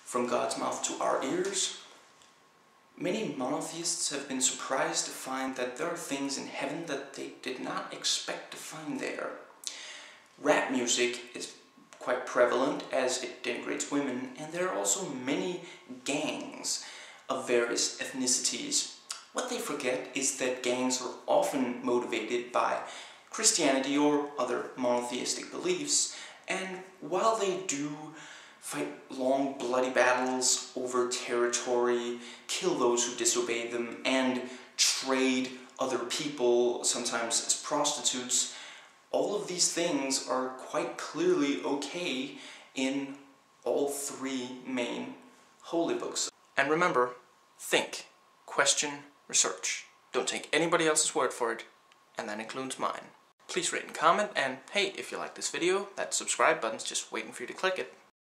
from God's mouth to our ears. Many monotheists have been surprised to find that there are things in heaven that they did not expect to find there. Rap music is quite prevalent as it denigrates women, and there are also many gangs of various ethnicities. What they forget is that gangs are often motivated by Christianity or other monotheistic beliefs, and while they do fight long bloody battles over territory, kill those who disobey them, and trade other people, sometimes as prostitutes, all of these things are quite clearly okay in all three main holy books. And remember, think, question, research. Don't take anybody else's word for it, and that includes mine. Please rate and comment, and hey, if you like this video, that subscribe button's just waiting for you to click it.